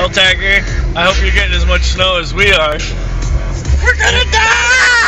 Well, Tiger, I hope you're getting as much snow as we are. We're gonna die!